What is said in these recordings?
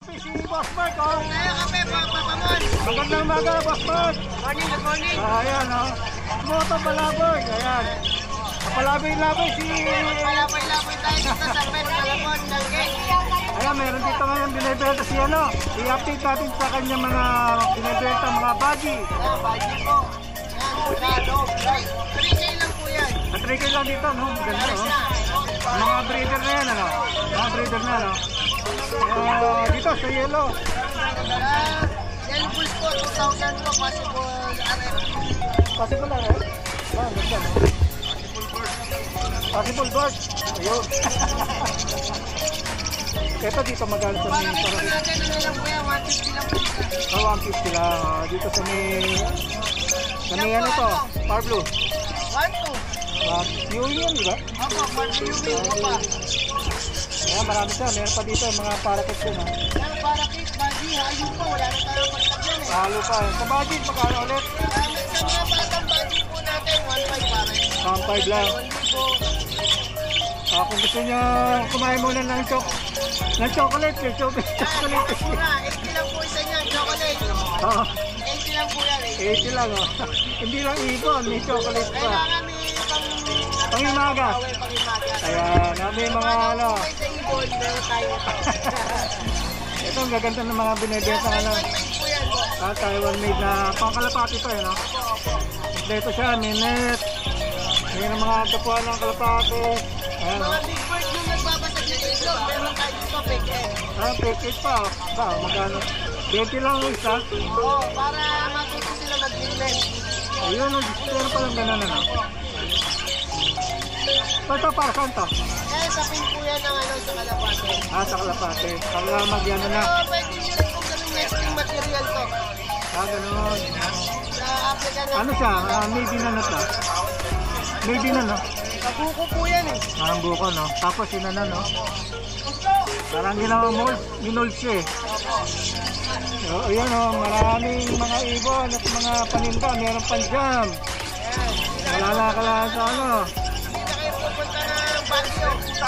Si Boss Mark, oh. Kaya kami, Papamon. Magandang umaga, Boss Mark. Morning, good morning. Ayan, oh. Moto Palaboy, ayan. Palaboy-laboy si... Palaboy-laboy tayo dito sa Pet Malabon, Dalgay. Ayan, meron dito ngayon binibenta si ano. I-update natin sa kanya mga binibenta, mga buggy. Ayan, baji po. Ayan, lalo. 3K lang po yan. Natrigger lang dito, no? Ganda, oh. Mga breeder na yan, ano? Mga breeder na, no? Dito sa yellow. Yellow Bulls po, 2,000 po, possible RF. Possible na, eh? Ah, ganda, no? Possible bird. Ayun. Ito dito magkano sa may... Para natin, ano lang po yan, 150 lang po isa. Oh, 150 lang. Dito sa may... Sa may ano to? Par blue. 1,2. Yun yun, di ba? Opo, Martiumin po pa. Ayan, marami siya. Meron pa dito yung mga parakeet yun, ha? Ayan, para kids, baji, ayun po, wala na tayong pagtagyan eh. Halo pa. Sa budget, magkano ulit? Sa mga batang baji po natin, 1,500 pare. 1,500 lang. Kung gusto niya kumain muna ng chocolate, chocolate. Mura, 80 lang po isa niyan, chocolate. Oo, 80 lang po yan eh. 80 lang, oh. Hindi lang ibon, may chocolate pa. Kailangan may Pangimaga. pangimaga. Ayan, may mga ano. May sa ibon, meron tayo. Ito ang gaganda ng mga binibenta ano. Po yan po. Taiwan made na pangkalapati pa yun, no? Kompleto siya, may net. May mga kapuan ng kalapati. Ayan, no? Mga big bird yung nagbabasag ng itlog, meron tayo dito, big egg. Ah, package pa, oh. Ba, magkano? 20 lang yung isa. Oo, para matuto sila mag-business. Ayun, meron palang ganun, ano? Ito, para saan to? Eh, sa pin po yan ng ano, sa kalapate. Ah, sa kalapati. Para magyano na. So, pwede nyo rin kung gawing nesting material to. Ah, ganun. Sa Africa na. Ano siya? Maybe na to. Maybe na, no? Kabuko po yan eh. Ang buko, no? Tapos yun na, no? Parang ginawa mold. Minold siya, eh. So, ayan, oh. Maraming mga ibon at mga paninda. Meron pang jam. Wala ka lang sa ano. Hindi na kayo pupunta ng Baguio.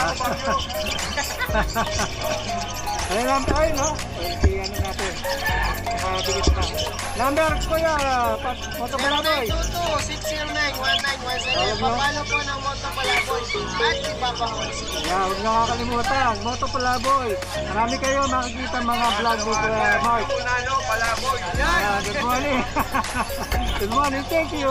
Ayan lang tayo, no? Okay, ano natin. Nakabigit na. Number ko yan, Motopalaboy. 0922-609-1917. Papalo po ng Motopalaboy at si Papa Ons. Yeah, huwag na kakalimutan. Motopalaboy. Marami kayo makikita mga vlog ni Mark. Good morning. Good morning, thank you.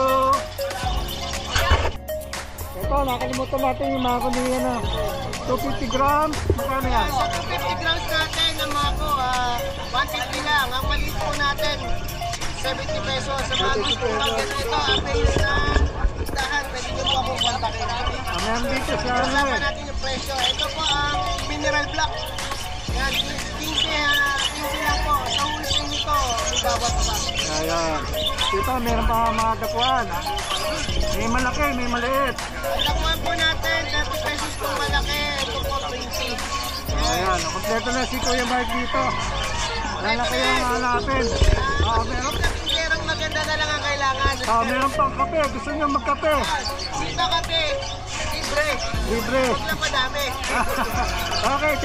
Ito, nakalimutan natin yung mga kuniya na 250 grams. Magkano yan? Sa 250 grams natin, ang mga ko, 150 lang. Ang maliit po natin, 70 pesos. Sa mga gusto lang ganito, ang base na dahan, pwede nyo po akong kontakin namin. Meron dito siya, ano Kasama eh. natin yung presyo. Ito po ang mineral block. Yan, 15 lang po. Sa wholesale nito, may bawas pa. Ayan. Dito, meron pa mga dapuan. May malaki, may maliit. Lakuan po natin, 30 pesos po malaki. Ito po, 20. Ayan, kompleto na si Kuya Mark dito. Wala na kayong hanapin. Meron. Kapingerang maganda na lang ang kailangan. Meron pang kape. Gusto nyo magkape? Dito kape, libre. Libre. Huwag lang madami. Okay,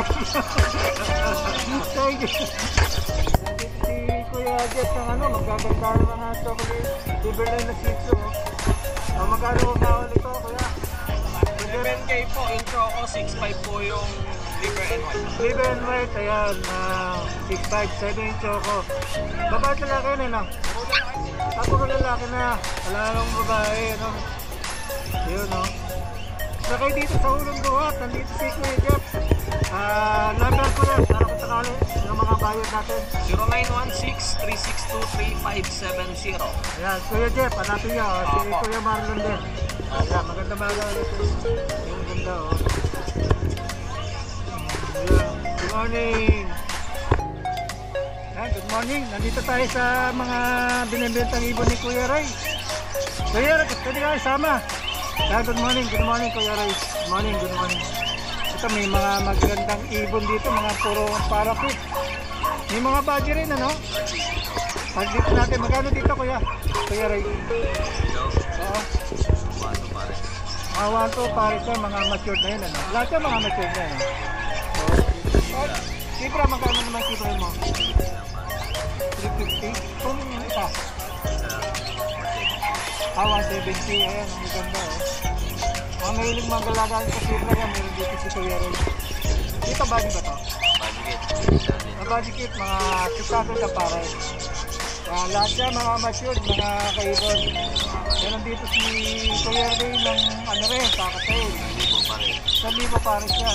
thank you. Si Kuya Jet ng ano, magaganda ng mga chocolate. Libre lang na shih tzu. Magkano na ulit ko, Kuya? 7K po, yung choco, 6.5 po yung liver and white. Liver and white, ayan. 6'5", 7 yung choco. Babae at lalaki na, no? Puro lalaki na. Wala nang babae, no? Yun, no? Sakay dito sa Hulong Buhat. Nandito si Kuya Jeff. Number ko yan. Para kung sakali ng mga bayad natin. 0916-362-3570. Ayan, Kuya Jeff. Hanapin nyo. Si Kuya Marlon din. Ayan, maganda mga yung ganda, oh. Ayan, good morning. Ayan, good morning. Nandito tayo sa mga binibentang ibon ni Kuya Ray. Kuya Ray, pwede ka isama. Ayan, good morning Kuya Ray. Good morning. Ito may mga magandang ibon dito, mga puro parakeet. May mga budget rin, ano? Pag dito natin, magkano dito Kuya Ray? Oo. Mga 1-2 pare siya, mga matured na yun, ano? Lahat siya mga matured na yun. So, Sibra, magkano naman sibra mo? 350? Kung isa? 170. Ayan, ang maganda oh. Ang mahilig magalagaan sa sibra yan, meron dito si Kuya Ray. Dito body ba to? Body kit, mga 600 na pare. Lahat yan, mga matured, mga kaibon. Meron dito si Kuya Ray ng ano rin, kakatail. 1,000 pare siya.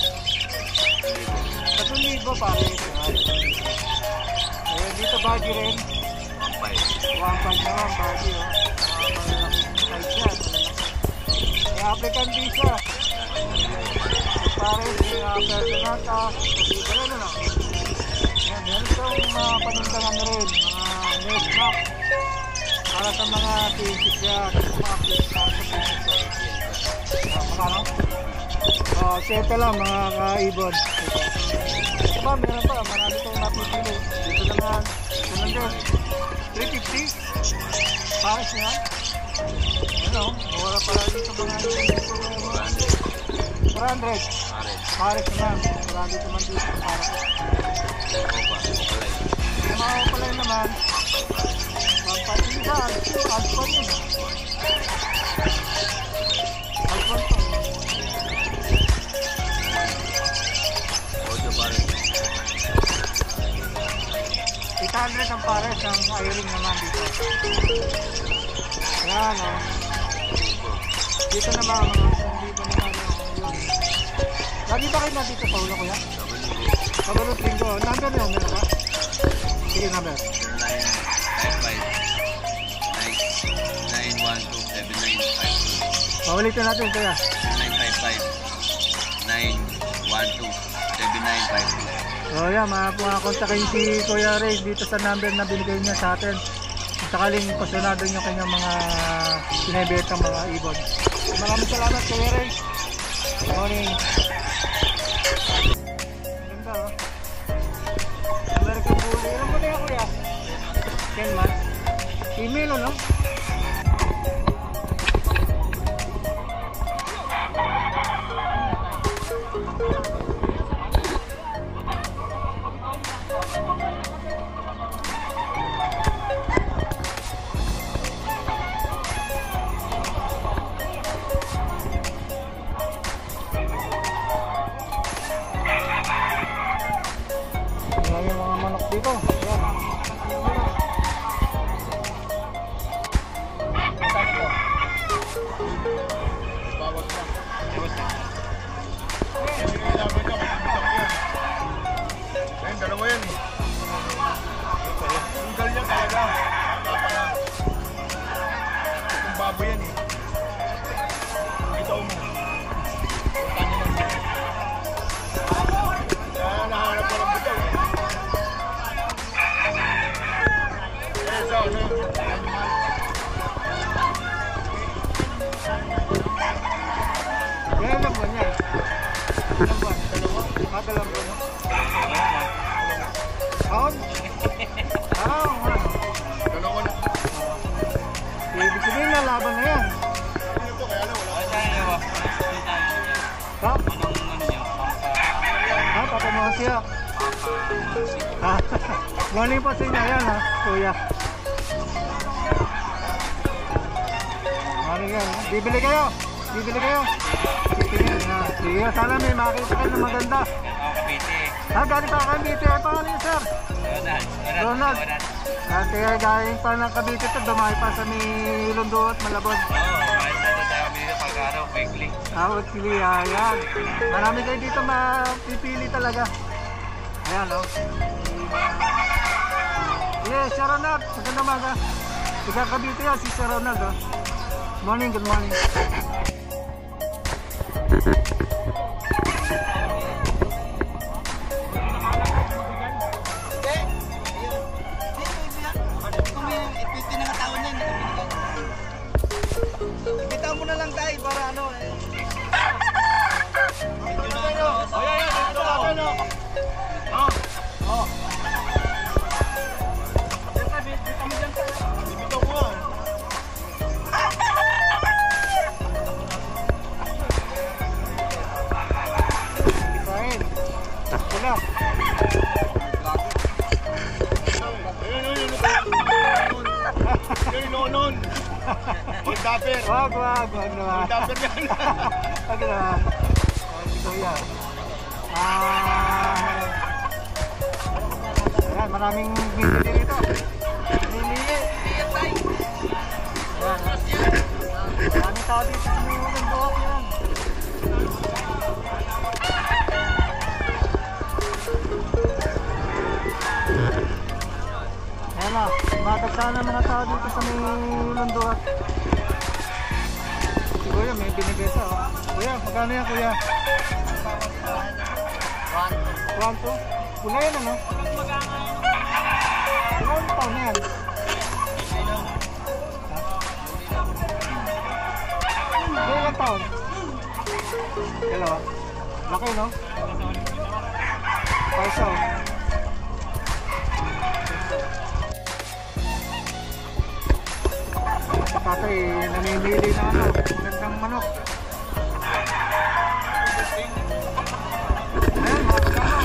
3,000 pare. Ayan, dito body rin. 1,500 naman body oh. Size yan. May African visa. Pare, Pertonata, dito rin ano. Ayan, meron siyang mga panundangan rin, mga nest map. Para sa mga pinches yan, mga pinches para sa pinches yan. Magkano? Sete lang mga kaibon. Ito ba, meron pa, marami itong napipili. Dito naman, ganun din. 350? Pares niya? Ano, mawala pala dito mga 400. Pares naman, marami naman dito pares. Yung mga palay naman, pampatisa, alpon yun. Alpon to. 800 ang pares ang iron naman dito. Ayan o. Dito naman mga dito naman yun. Lagi ba kayo na dito sa ulo kuya? Kabalot linggo. Number na yun ba? Sige number. 0955-912-7952. Paulitin natin kuya. 0955-912-7952. So yan, makakontakin si Kuya Ray dito sa number na binigay niya sa atin. Sakaling pasunado niyo kanyang mga pinibetang mga ibon. Maraming salamat Kuya Ray. Good morning. Ganda oh. American Bully. Ilan mo na yan kuya? 10 months. Female no? Dito, yan. Saan ito? Bawag na. Bawag na. Ayun, dalawa yan eh. Ang gal niya talaga. Itong babo yan eh. Ito mo. Nahanap ko lang bitaw eh. Yan lang ba niya? Ilang buwan? Dalawa? Dalawang buwan? Taon? Ano? Dalawa na. Ibig sabihin na laban na yan. Ano po kaya wala? Ha? Ha? Papamuha siya? Ha? Morning po sa inyo yan ha, kuya. Morning yan. Bibili kayo? Bibili kayo? Sige, sana may makita kayo na maganda. Ha, galing pa Cavite. Ay, pangalan niyo, sir? Ronald. Kaya galing pa ng Cavite ito, dumahay pa sa may Londo at Malabon. Weekly. Weekly, ayan. Marami kayo dito mapipili talaga. Ayan, o. Yes, Sir Ronald. Maganda maga. Tiga Cavite yan, si Sir Ronald, o. Morning, good morning. Bitaw mo na lang tayo para ano eh. Old dapper. Wag naman. Old dapper yan. Wag naman. Si Kuya. Ayan, maraming bibili rito. Namimili. Ayan. Maraming tao dito sa mga buhok yan. Ayan na, batag sana mga tao dito sa may lunduat. Si Kuya may binibesa oh. Kuya, magkano yan Kuya? 1, 2? Pula yan ano? Ilang taon na yan? Ilang taon? Dalawa? Laki no? Parsa oh. Kasi namimili na ano, magandang manok. Ayan, mga kasama.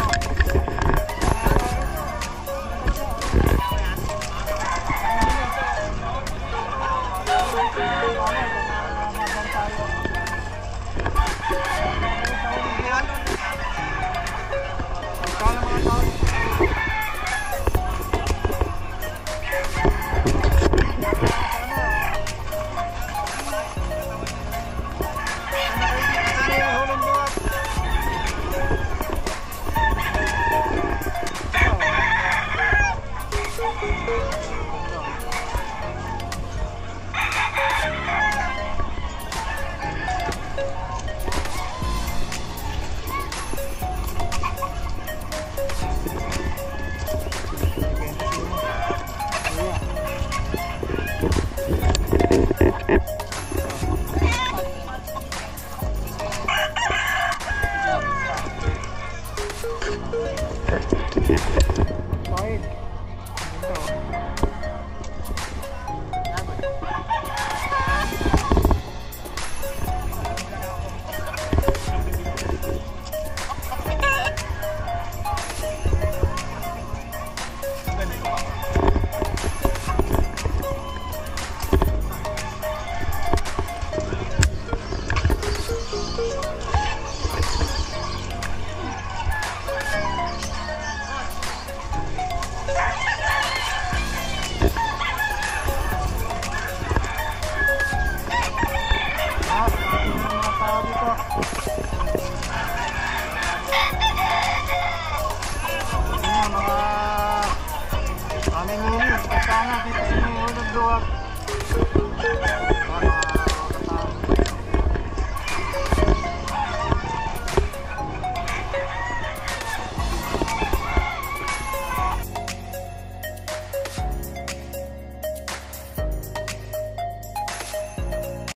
Namimili, kasama dito sa mga ulog-luwag.